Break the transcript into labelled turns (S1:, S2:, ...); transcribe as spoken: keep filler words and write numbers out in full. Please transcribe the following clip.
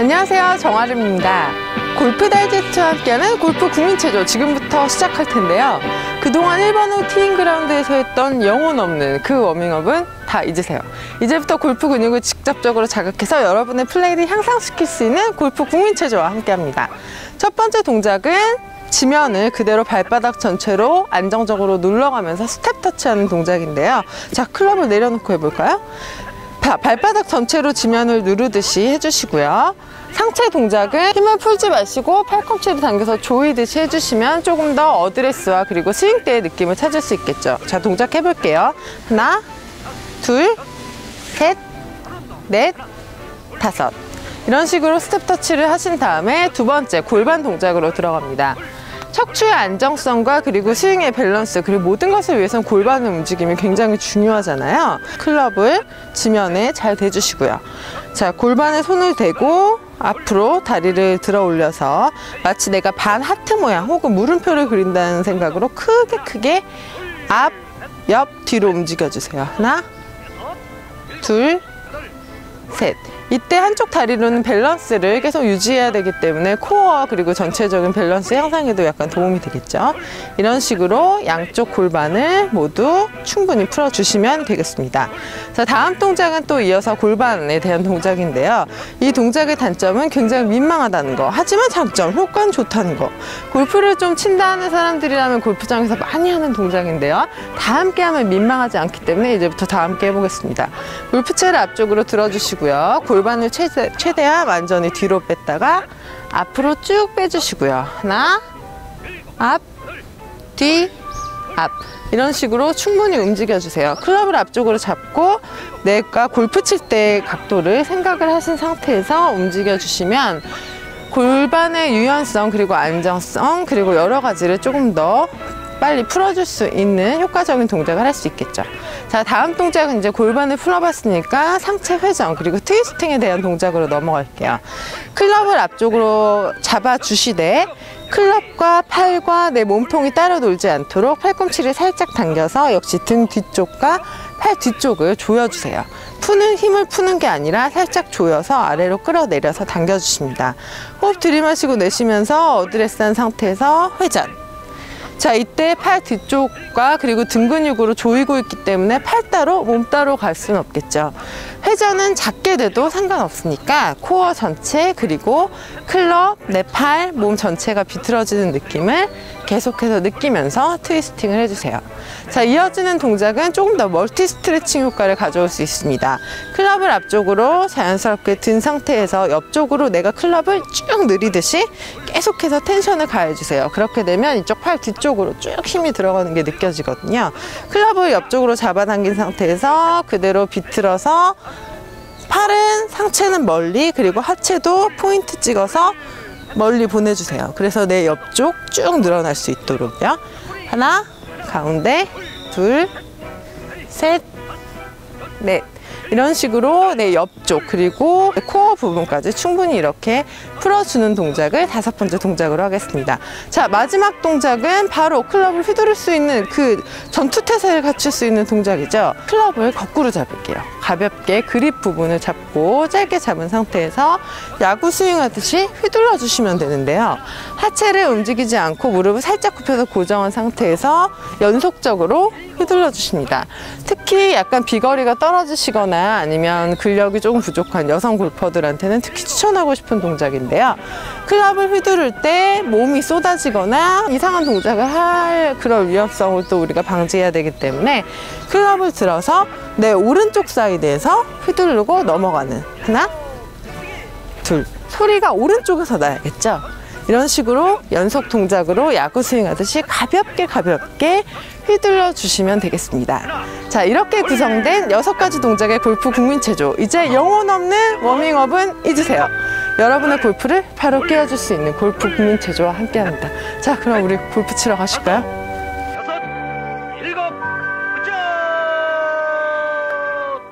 S1: 안녕하세요, 정아름입니다. 골프 다이제스트와 함께하는 골프 국민체조 지금부터 시작할 텐데요. 그동안 일 번 후 티잉그라운드에서 했던 영혼 없는 그 워밍업은 다 잊으세요. 이제부터 골프 근육을 직접적으로 자극해서 여러분의 플레이를 향상시킬 수 있는 골프 국민체조와 함께합니다. 첫 번째 동작은 지면을 그대로 발바닥 전체로 안정적으로 눌러가면서 스텝 터치하는 동작인데요. 자, 클럽을 내려놓고 해볼까요? 바, 발바닥 전체로 지면을 누르듯이 해주시고요. 상체 동작은 힘을 풀지 마시고 팔꿈치를 당겨서 조이듯이 해주시면 조금 더 어드레스와 그리고 스윙 때의 느낌을 찾을 수 있겠죠. 자, 동작 해볼게요. 하나, 둘, 셋, 넷, 다섯. 이런 식으로 스텝 터치를 하신 다음에 두 번째 골반 동작으로 들어갑니다. 척추의 안정성과 그리고 스윙의 밸런스, 그리고 모든 것을 위해서는 골반의 움직임이 굉장히 중요하잖아요. 클럽을 지면에 잘 대주시고요. 자, 골반에 손을 대고 앞으로 다리를 들어 올려서 마치 내가 반 하트 모양 혹은 물음표를 그린다는 생각으로 크게 크게 앞, 옆, 뒤로 움직여주세요. 하나, 둘, 셋. 이때 한쪽 다리로는 밸런스를 계속 유지해야 되기 때문에 코어와 그리고 전체적인 밸런스 향상에도 약간 도움이 되겠죠. 이런 식으로 양쪽 골반을 모두 충분히 풀어주시면 되겠습니다. 자, 다음 동작은 또 이어서 골반에 대한 동작인데요. 이 동작의 단점은 굉장히 민망하다는 거, 하지만 장점, 효과는 좋다는 거. 골프를 좀 친다 하는 사람들이라면 골프장에서 많이 하는 동작인데요. 다 함께 하면 민망하지 않기 때문에 이제부터 다 함께 해보겠습니다. 골프채를 앞쪽으로 들어주시고요. 골반을 최대, 최대한 완전히 뒤로 뺐다가 앞으로 쭉 빼주시고요. 하나, 앞, 뒤, 앞. 이런 식으로 충분히 움직여주세요. 클럽을 앞쪽으로 잡고 내가 골프 칠 때의 각도를 생각을 하신 상태에서 움직여주시면 골반의 유연성 그리고 안정성 그리고 여러 가지를 조금 더 빨리 풀어줄 수 있는 효과적인 동작을 할 수 있겠죠. 자, 다음 동작은 이제 골반을 풀어봤으니까 상체 회전 그리고 트위스팅에 대한 동작으로 넘어갈게요. 클럽을 앞쪽으로 잡아주시되 클럽과 팔과 내 몸통이 따로 놀지 않도록 팔꿈치를 살짝 당겨서 역시 등 뒤쪽과 팔 뒤쪽을 조여주세요. 푸는 힘을 푸는 게 아니라 살짝 조여서 아래로 끌어내려서 당겨주십니다. 호흡 들이마시고 내쉬면서 어드레스한 상태에서 회전. 자, 이때 팔 뒤쪽과 그리고 등 근육으로 조이고 있기 때문에 팔 따로 몸 따로 갈 수는 없겠죠. 회전은 작게 돼도 상관없으니까 코어 전체 그리고 클럽, 내 팔, 몸 전체가 비틀어지는 느낌을 계속해서 느끼면서 트위스팅을 해주세요. 자, 이어지는 동작은 조금 더 멀티 스트레칭 효과를 가져올 수 있습니다. 클럽을 앞쪽으로 자연스럽게 든 상태에서 옆쪽으로 내가 클럽을 쭉 늘리듯이 계속해서 텐션을 가해주세요. 그렇게 되면 이쪽 팔 뒤쪽으로 쭉 힘이 들어가는 게 느껴지거든요. 클럽을 옆쪽으로 잡아당긴 상태에서 그대로 비틀어서 팔은 상체는 멀리 그리고 하체도 포인트 찍어서 멀리 보내주세요. 그래서 내 옆쪽 쭉 늘어날 수 있도록요. 하나, 가운데, 둘, 셋, 넷. 이런 식으로 내 옆쪽 그리고 코어 부분까지 충분히 이렇게 풀어주는 동작을 다섯 번째 동작으로 하겠습니다. 자, 마지막 동작은 바로 클럽을 휘두를 수 있는 그 전투태세를 갖출 수 있는 동작이죠. 클럽을 거꾸로 잡을게요. 가볍게 그립 부분을 잡고 짧게 잡은 상태에서 야구 스윙하듯이 휘둘러 주시면 되는데요. 하체를 움직이지 않고 무릎을 살짝 굽혀서 고정한 상태에서 연속적으로 휘둘러 주십니다. 특히 약간 비거리가 떨어지시거나 아니면 근력이 조금 부족한 여성 골퍼들한테는 특히 추천하고 싶은 동작인데요. 클럽을 휘두를 때 몸이 쏟아지거나 이상한 동작을 할 그런 위험성을 또 우리가 방지해야 되기 때문에 클럽을 들어서 내 오른쪽 사이드에서 휘두르고 넘어가는 하나, 둘. 소리가 오른쪽에서 나야겠죠. 이런 식으로 연속 동작으로 야구 스윙하듯이 가볍게 가볍게 휘둘러 주시면 되겠습니다. 자, 이렇게 구성된 여섯 가지 동작의 골프 국민체조. 이제 영혼 없는 워밍업은 잊으세요. 여러분의 골프를 바로 깨워줄 수 있는 골프 국민체조와 함께합니다. 자, 그럼 우리 골프 치러 가실까요?